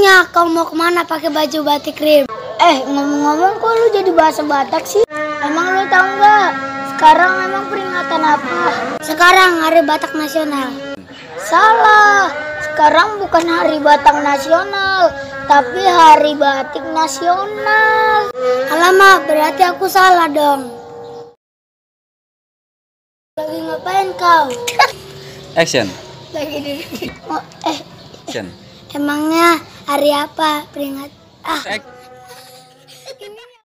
Emangnya kau mau kemana pakai baju batik Rim? Ngomong-ngomong kok lu jadi bahasa Batak sih? Emang lu tahu nggak? Sekarang emang peringatan apa? Sekarang Hari Batak Nasional. Salah. Sekarang bukan Hari Batak Nasional, tapi Hari Batik Nasional. Alamak, berarti aku salah dong. Lagi ngapain kau? Action. Lagi di. Action. Emangnya hari apa? Peringat. Action.